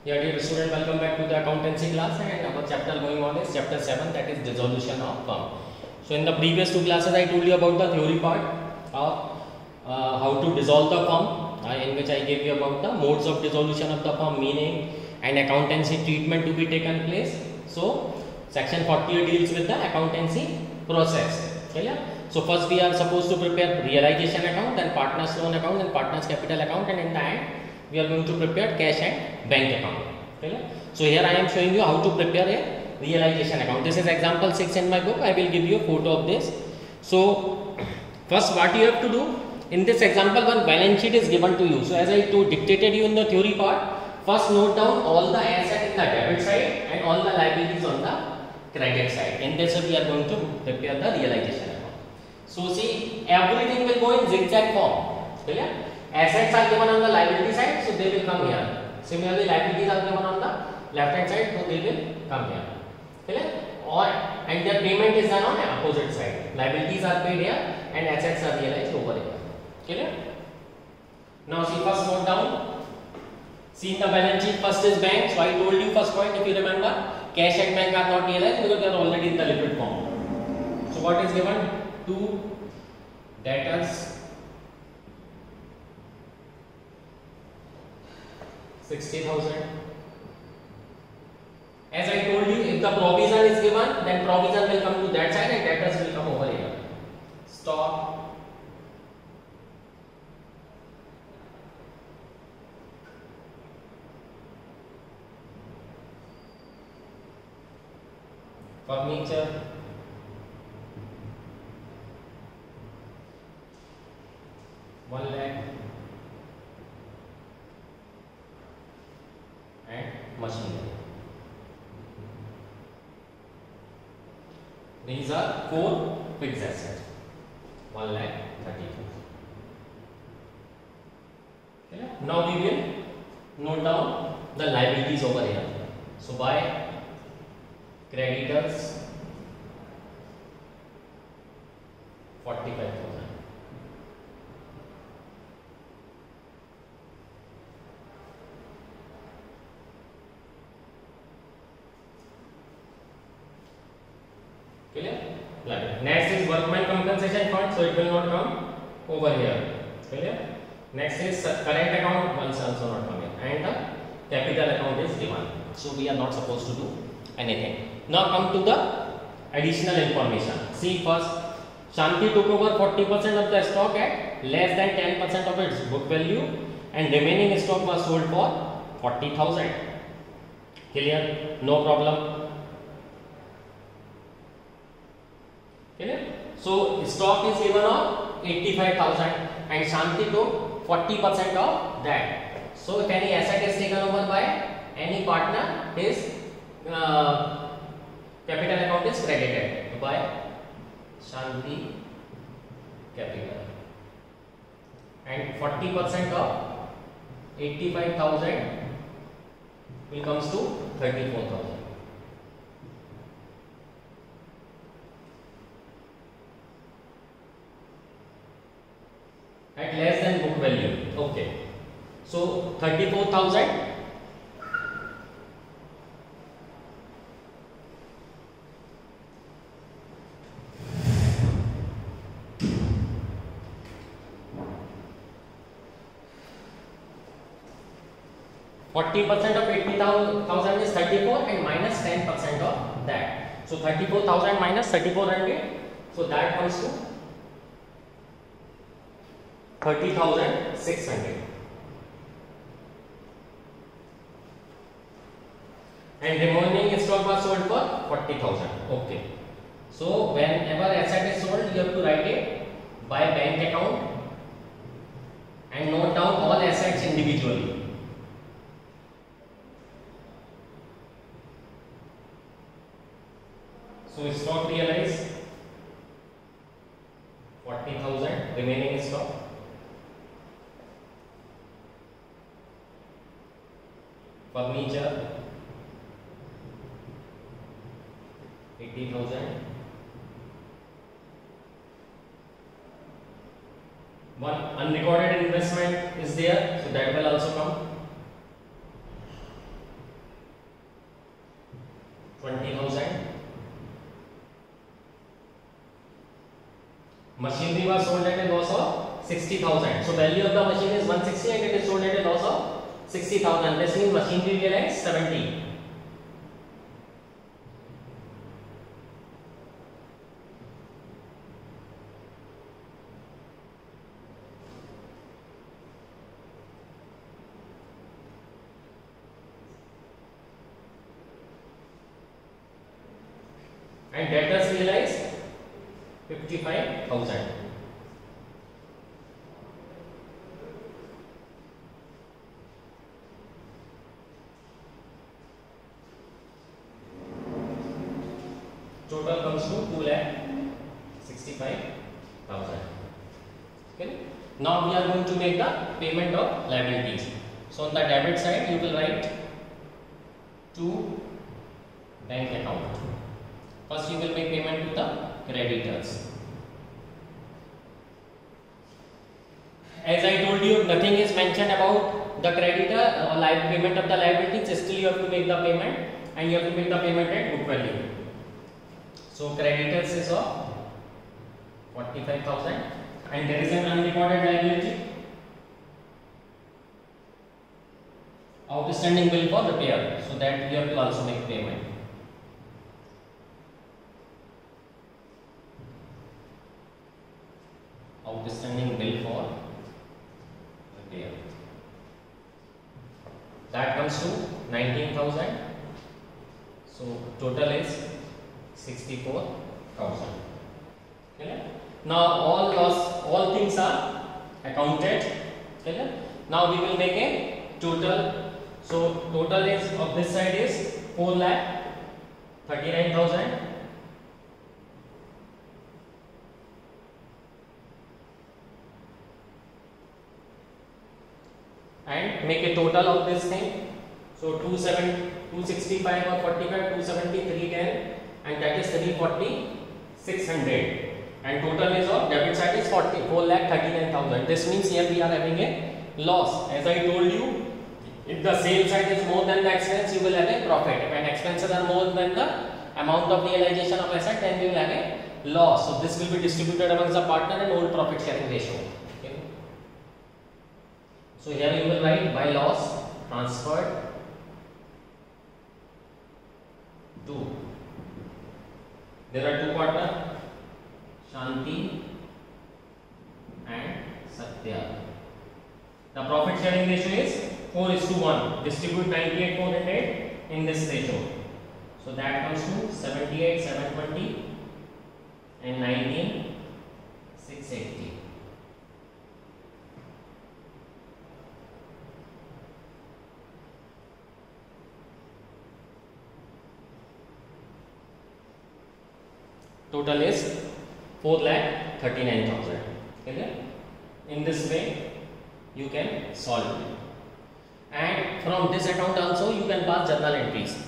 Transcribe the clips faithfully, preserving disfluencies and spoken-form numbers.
Yeah, dear student, welcome back to the accountancy class, and our chapter going on is chapter seven, that is dissolution of firm. So in the previous two classes I told you about the theory part of uh, how to dissolve the firm, uh, in which I gave you about the modes of dissolution of the firm, meaning and accountancy treatment to be taken place. So section forty deals with the accountancy process. Clear? So first we are supposed to prepare realization account, then partners loan account, and partners capital account, and in the end we are going to prepare cash and bank account. Okay? So here I am showing you how to prepare a realization account. This is example six in my book. I will give you a photo of this. So first what you have to do, in this example one balance sheet is given to you. So as I told, dictated you in the theory part, first note down all the assets in the debit side and all the liabilities on the credit side. In this way we are going to prepare the realization account. So see, everything will go in zigzag form. Clear? Assets are given on the liability side, so they will come here. Similarly, liabilities are given on the left hand side, so they will come here. Clear? Or and their payment is done on the opposite side. Liabilities are paid here and assets are realized over here. Clear? Now see, first note down. See in the balance sheet, first is bank. So I told you first point, if you remember, cash and bank are not realized because they are already in the liquid form. So what is given? Two debtors. sixty thousand. As I told you, if the provision is given, then provision will come to that side and debtors will come over here. Stock. Furniture. One lakh. Machinery. These are four fixed assets. One lakh thirty thousand. Okay. Now we will note down the liabilities over here. So by creditors forty-five thousand. Clear? Next is workman compensation fund, so it will not come over here. Clear? Next is current account, once also not coming, and the capital account is given. So we are not supposed to do anything. Now come to the additional information. See first, Shanti took over forty percent of the stock at less than ten percent of its book value, and remaining stock was sold for forty thousand. Clear? No problem. So stock is given on eighty-five thousand and Shanti took forty percent of that. So if any asset is taken over by any partner, his uh, capital account is credited by Shanti capital, and forty percent of eighty-five thousand will comes to thirty-four thousand. At less than book value. Okay. So thirty-four thousand forty percent of eighty thousand is thirty-four and minus ten percent of that. So thirty-four thousand minus thirty-four hundred. So that comes to thirty thousand six hundred, and remaining stock was sold for forty thousand. Okay. So whenever asset is sold, you have to write it by bank account and note down all assets individually. So stock realized forty thousand, remaining stock furniture eighty thousand. One unrecorded investment is there, so that will also come. twenty thousand. Machinery was sold at a loss of sixty thousand. So value of the machine is one sixty and it is sold at a loss of sixty thousand. This means machinery realized seventy. And debtors realized fifty-five thousand. Total comes to two lakh sixty-five thousand. Okay. Now we are going to make the payment of liabilities. So on the debit side, you will write to bank account. First, you will make payment to the creditors. As I told you, nothing is mentioned about the creditor or uh, payment of the liabilities. Still, you have to make the payment, and you have to make the payment at book value. So creditors is of forty-five thousand, and there is an unrecorded liability, outstanding bill for repair. So that you have to also make payment. Outstanding bill for repair. That comes to nineteen thousand. So total is sixty-four thousand. Okay. Now all loss, all things are accounted. Okay. Now we will make a total. So total is of this side is four lakh thirty-nine thousand. And make a total of this thing. So two seven, two sixty-five or forty-five, two seventy, three ten, and that is three forty, six hundred. And total is of debit side is forty, four lakh thirty-nine thousand. This means here we are having a loss. As I told you, if the sale side is more than the expense, you will have a profit. When expenses are more than the amount of realization of asset, then you will have a loss. So this will be distributed amongst the partner and old profit sharing ratio. So here you will write by loss transferred to. There are two partners, Shanti and Satya. The profit sharing ratio is four is to one. Distribute ninety-eight four hundred in this ratio. So that comes to seventy-eight seven twenty and nineteen six eighty. Total is four lakh thirty-nine thousand. Okay? In this way, you can solve it. And from this account also, you can pass journal entries.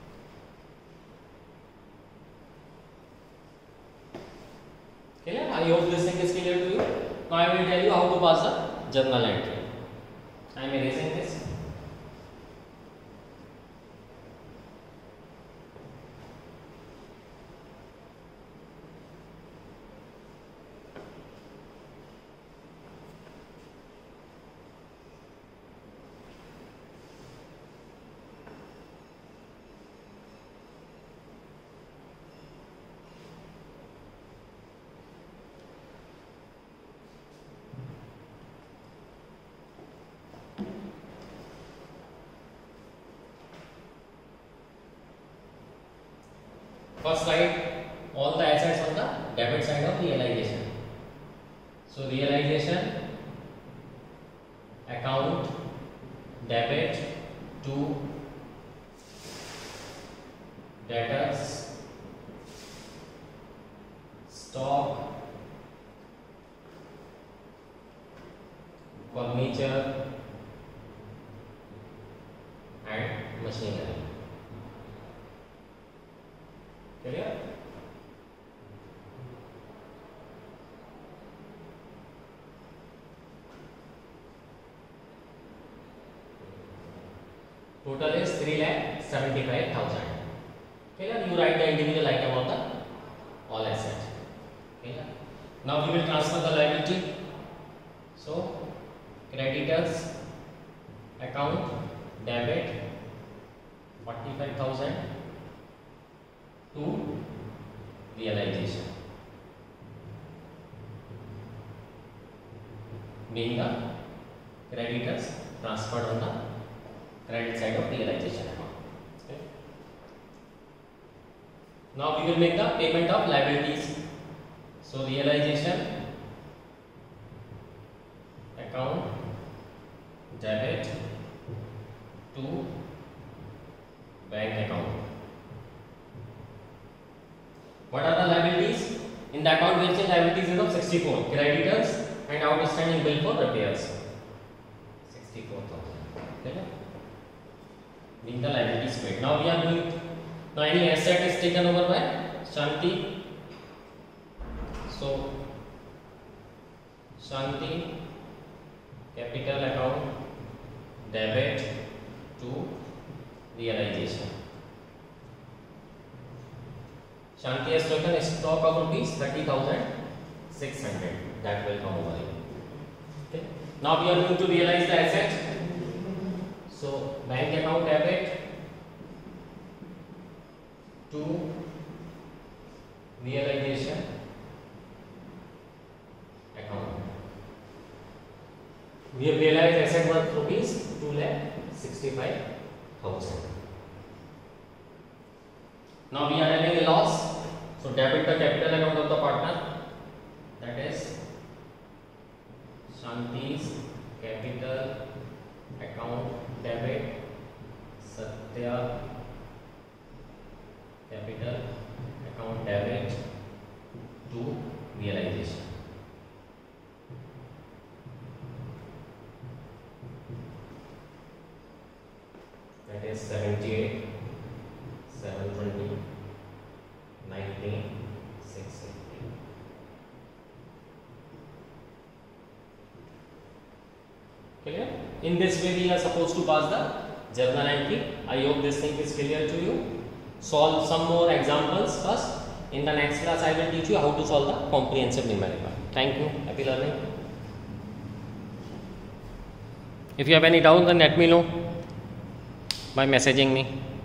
Okay? I hope this thing is clear to you. Now I will tell you how to pass the journal entry. I am erasing this. First write all the assets on the debit side of realization. So realization account debit to debtors stock furniture and machinery. Clear? Total is three lakh seventy-five thousand. Clear? You write the individual item of the all assets. Clear? Now we will transfer the liability. So creditors account debit forty-five thousand to realization, being the creditors transferred on the credit side of realization account. Okay. Now we will make the payment of liabilities. So realization account debit to bank account. What are the liabilities? In the account we have seen liabilities is of sixty-four, creditors and outstanding bill for repairs. sixty-four thousand. Okay. Being the liabilities paid. Now we are going. Now any asset is taken over by Shanti. So Shanti capital account debit to realization. Shanti has taken a stock of rupees thirty thousand six hundred. That will come over here. Okay. Now we are going to realize the asset. So bank account debit to realization account. We have realized asset worth rupees two lakh sixty-five thousand. Now we are having a loss. So debit the capital account of the partner, that is Shanti's capital account debit Satya capital account debit to realization. That is seventy-eight, seven twenty, nineteen, six eighty. Clear? In this way we are supposed to pass the journal entry. I hope this thing is clear to you. Solve some more examples first. In the next class I will teach you how to solve the comprehensive numerical. Thank you. Happy learning. If you have any doubt, then let me know by messaging me.